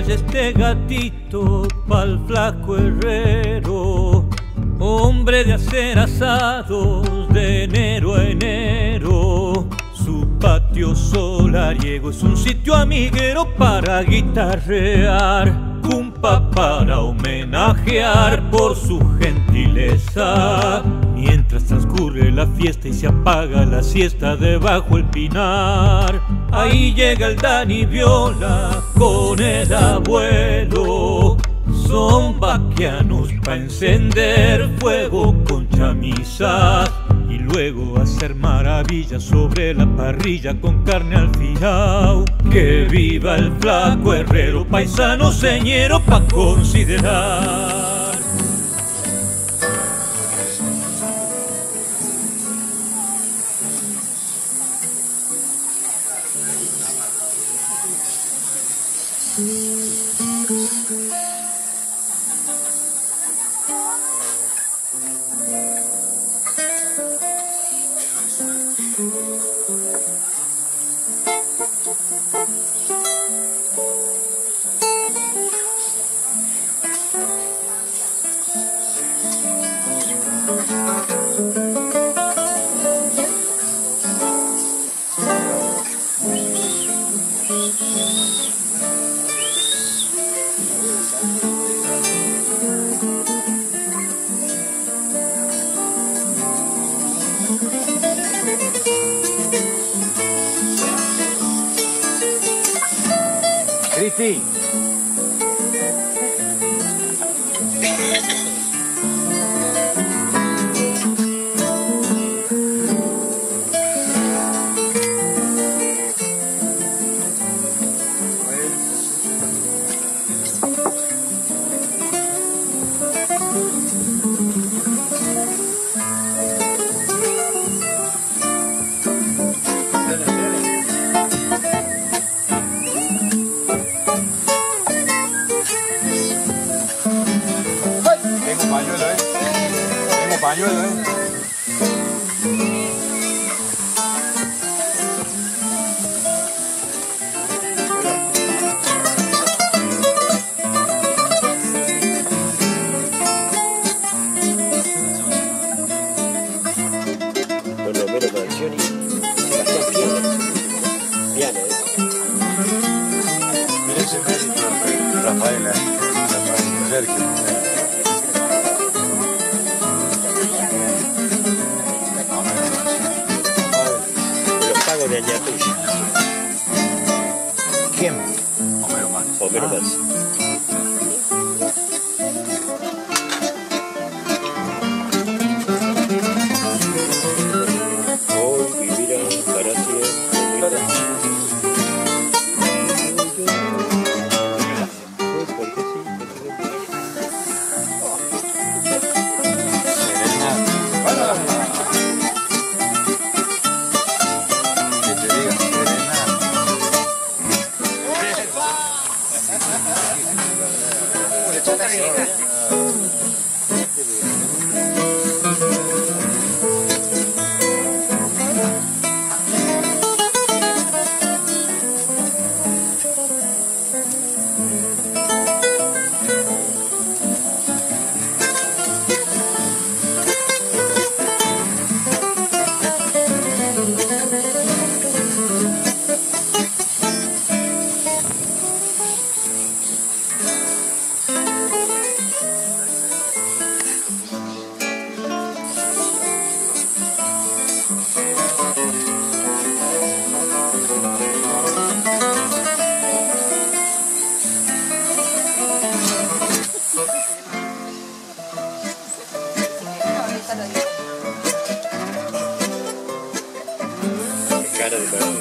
vaya este gatito pa'l flaco herrero, hombre de hacer asados de enero a enero. Su patio solariego es un sitio amiguero para guitarrear, cumpa para homenajear por su gentileza. Mientras transcurre la fiesta y se apaga la siesta debajo el pinar, ahí llega el Dani Viola con el abuelo. Son vaquianos pa' encender fuego con chamisas y luego hacer maravillas sobre la parrilla con carne al fiao. Que viva el flaco herrero, paisano señero pa' considerar. Cristi. Pañuelo, Con Homero Manzioni, Sebastián Piano. Mira ese mérito, Rafael, Sergio. De Añatuya. ¿Quién? Homero Manzi. Homero Manzi. Hoy vivirán para siempre. Cara de perro.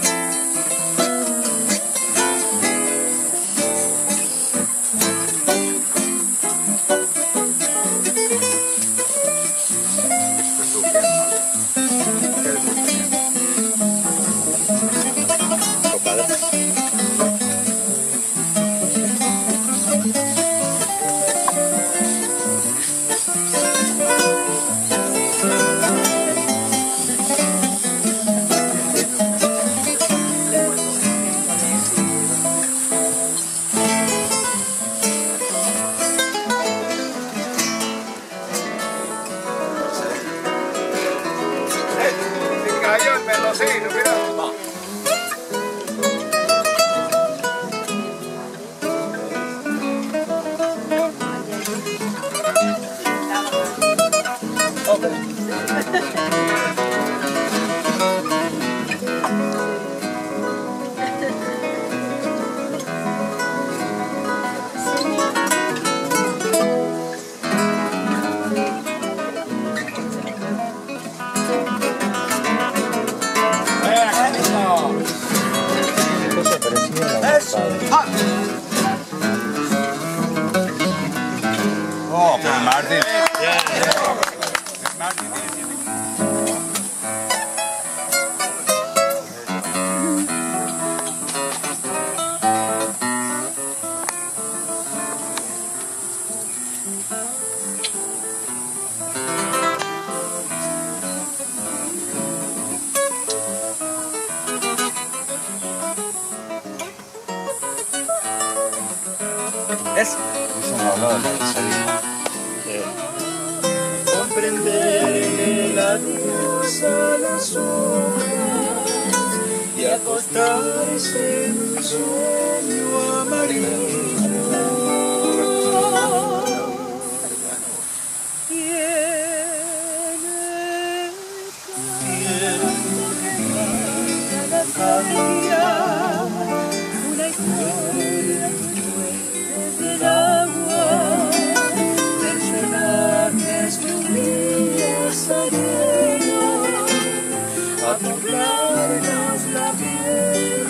Martín. ¿Es? Comprender la luz a las hojas y acostarse en un sueño amarillo. Una historia del agua, personajes de un día salieron a poblarnos la piel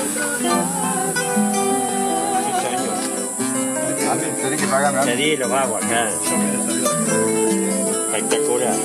Martín, tenés que pagarme algo. Nadie lo hago acá. Espectacular.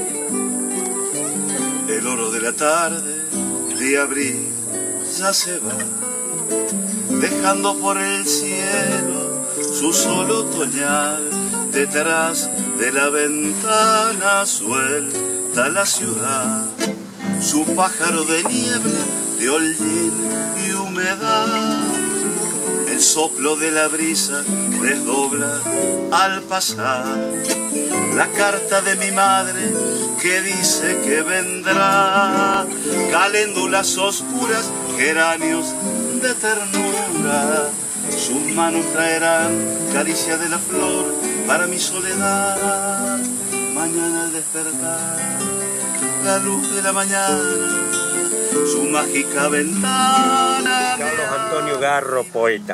El oro de la tarde de abril ya se va, dejando por el cielo su sol otoñal. Detrás de la ventana suelta la ciudad, su pájaro de niebla, de hollín y humedad. El soplo de la brisa desdobla al pasar la carta de mi madre que dice que vendrá. Caléndulas oscuras, geranios de ternura, sus manos traerán caricia de la flor para mi soledad. Mañana al despertar, la luz de la mañana, su mágica ventana. Carlos Antonio Garro, poeta.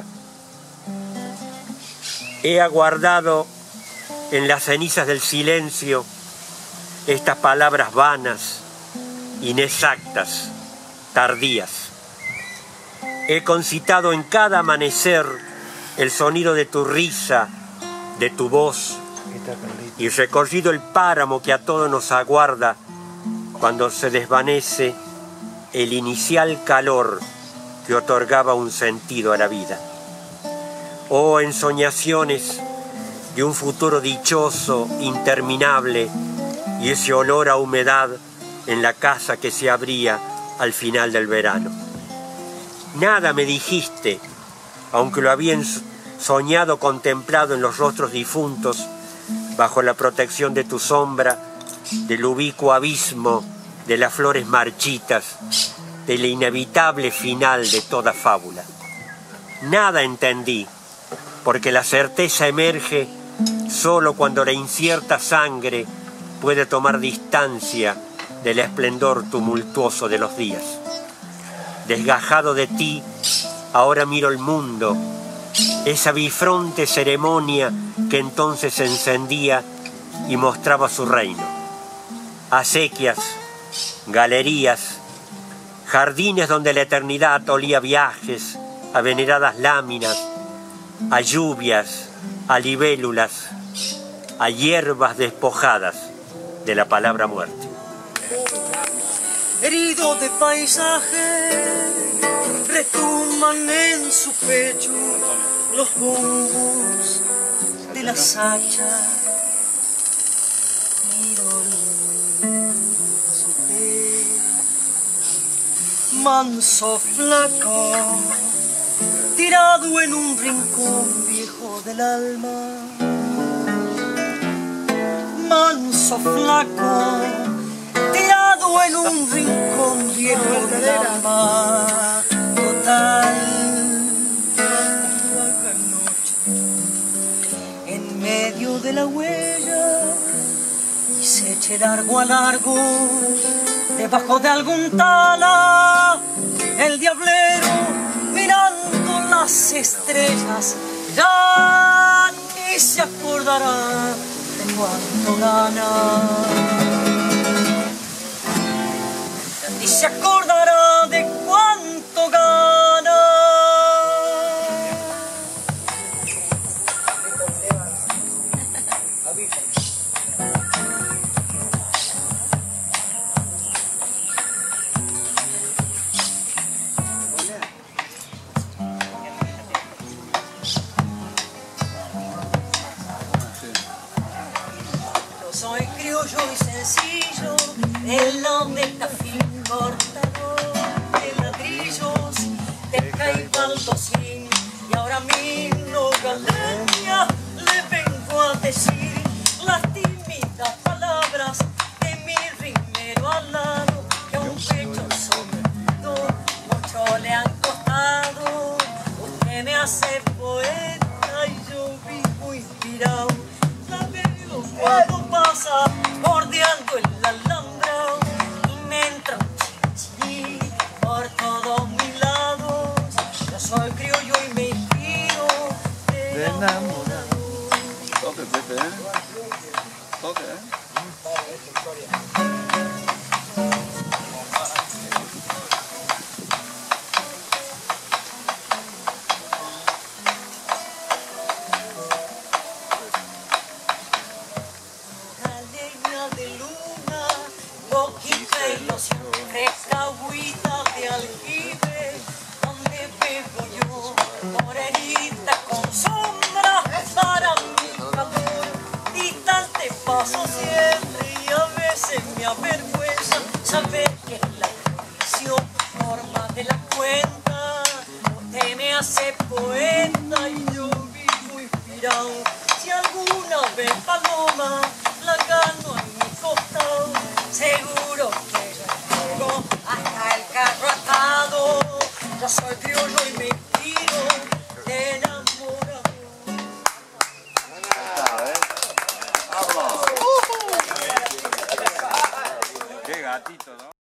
He aguardado en las cenizas del silencio estas palabras vanas, inexactas, tardías. He concitado en cada amanecer el sonido de tu risa, de tu voz, y recorrido el páramo que a todos nos aguarda cuando se desvanece el inicial calor que otorgaba un sentido a la vida. Oh, ensoñaciones de un futuro dichoso, interminable, y ese olor a humedad en la casa que se abría al final del verano. Nada me dijiste, aunque lo había soñado contemplado en los rostros difuntos, bajo la protección de tu sombra, del ubicuo abismo de las flores marchitas, del inevitable final de toda fábula. Nada entendí, porque la certeza emerge solo cuando la incierta sangre puede tomar distancia del esplendor tumultuoso de los días. Desgajado de ti, ahora miro el mundo, esa bifronte ceremonia que entonces se encendía y mostraba su reino. Acequias, galerías, jardines donde la eternidad olía viajes, a veneradas láminas, a lluvias, a libélulas, a hierbas despojadas de la palabra muerte. Herido de paisaje, retumban en su pecho los bombos de las hachas. Manso flaco, tirado en un rincón viejo del alma. Manso flaco, tirado en un rincón viejo del alma. Total, baja noche, en medio de la huella, y se eche largo a largo, debajo de algún tala, el diablero mirando las estrellas, ya y se acordará de cuánto gana. Y se acordará de cuánto gana. Soy criollo y sencillo, el nombre está fin cortador de ladrillos, de Caibaldosín, y ahora mismo Galeria le vengo a decir las tímidas palabras de mi rimero al lado, que a un pecho sometido mucho le han costado. Usted me hace poeta y yo vivo inspirado. Cuando pasa bordeando el alambrado y me entra un chichi por todos mis lados. Yo soy criollo y me inspiro de enamorado. Toque, Pepe, ¿eh? Toque, ¿eh? De luna, boquita e ilusión, fresca agüita de aljibe, donde bebo yo, morenita con sombra para mi calor, distante paso siempre y a veces me avergüenza saber que la tradición forma de la cuenta. Usted me hace poeta y yo vivo inspirado. Si alguna vez paloma la gano en mi costado, seguro que yo llego hasta el carro atado. Yo soy criollo y me inspiro de enamorado. Qué gatito, ¿no?